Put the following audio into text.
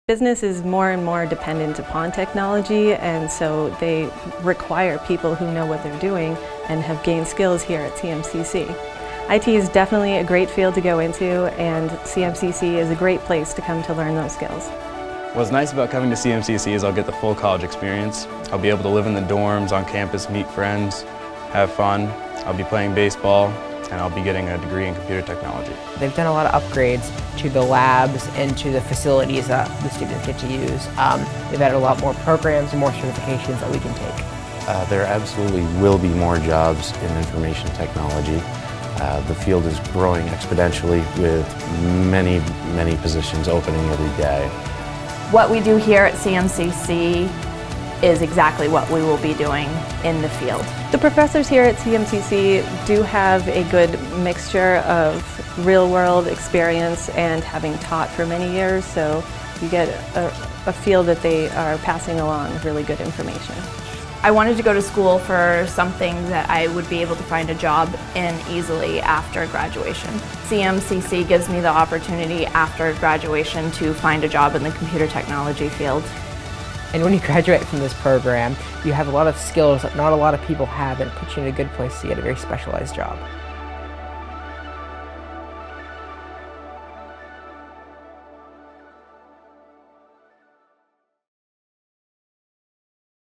Business is more and more dependent upon technology, and so they require people who know what they're doing and have gained skills here at CMCC. IT is definitely a great field to go into, and CMCC is a great place to come to learn those skills. What's nice about coming to CMCC is I'll get the full college experience. I'll be able to live in the dorms, on campus, meet friends, have fun. I'll be playing baseball, and I'll be getting a degree in computer technology. They've done a lot of upgrades to the labs and to the facilities that the students get to use. They've added a lot more programs and more certifications that we can take. There absolutely will be more jobs in information technology. The field is growing exponentially with many positions opening every day. What we do here at CMCC is exactly what we will be doing in the field. The professors here at CMCC do have a good mixture of real-world experience and having taught for many years, so you get a feel that they are passing along really good information. I wanted to go to school for something that I would be able to find a job in easily after graduation. CMCC gives me the opportunity after graduation to find a job in the computer technology field. And when you graduate from this program, you have a lot of skills that not a lot of people have, and it puts you in a good place to get a very specialized job.